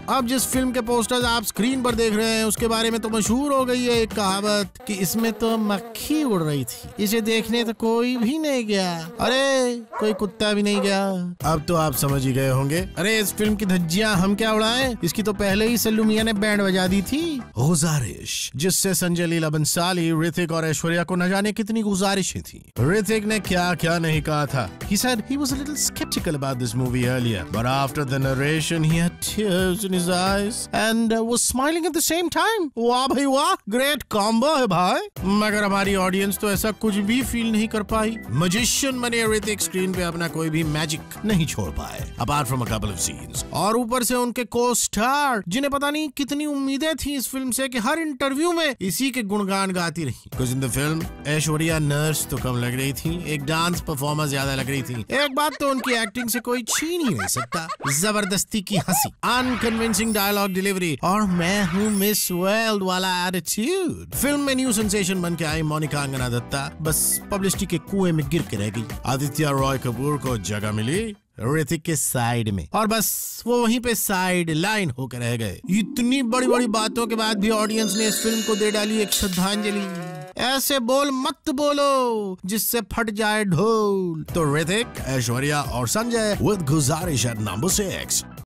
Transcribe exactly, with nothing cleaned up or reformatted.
अब जिस फिल्म के पोस्टर्स आप स्क्रीन पर देख रहे हैं उसके बारे में तो मशहूर हो गई है एक कहावत कि इसमें तो मक्खी उड़ रही थी, इसे देखने तो कोई भी नहीं गया। अरे कोई कुत्ता भी नहीं गया। अब तो आप समझ ही गए होंगे। अरे इस फिल्म की धज्जियां हम क्या उड़ाएं, इसकी तो पहले ही सल्लू मियां ने बैंड बजा दी थी। गुजारिश, जिससे संजय लीला बंसाली, ऋतिक और ऐश्वर्या को न जाने कितनी गुजारिशें थी। ऋतिक ने क्या क्या नहीं कहा था। He said he was a little skeptical about this movie earlier, but after the narration he had tears in his eyes and uh, was smiling at the same time. वाह भाई वाह, ग्रेट कॉम्बो है भाई। मगर हमारी audience तो ऐसा कुछ भी फील नहीं कर पाई। मजिशियन बने ऋतिक स्क्रीन पे अपना कोई भी मैजिक नहीं छोड़ पाए, apart from a couple of scenes. और ऊपर से उनके को स्टार, जिन्हें पता नहीं कितनी उम्मीदें थी इस फिल्म से कि हर इंटरव्यू में इसी के गुणगान गाती रही। Because in the film Aishwarya nurse तो कम लग रही थी, एक डांस परफॉर्मर ज्यादा लग रही थी। एक बात तो उनकी एक्टिंग से कोई छीन ही नहीं सकता, जबरदस्ती की हंसी, अनकन्विंसिंग डायलॉग डिलीवरी और मैं हूँ मिस वर्ल्ड वाला एटीट्यूड। फिल्म में न्यू सेंसेशन बन के आई मोनिका अंगना दत्ता बस पब्लिसिटी के कुएं में गिर के रह गई। आदित्य रॉय कपूर को जगह मिली ऋतिक के साइड में और बस वो वहीं पे साइड लाइन होकर रह गए। इतनी बड़ी बड़ी बातों के बाद भी ऑडियंस ने इस फिल्म को दे डाली एक श्रद्धांजलि। ऐसे बोल मत बोलो जिससे फट जाए ढोल। तो ऋतिक, ऐश्वर्या और Sanjay with Guzaarish at number six.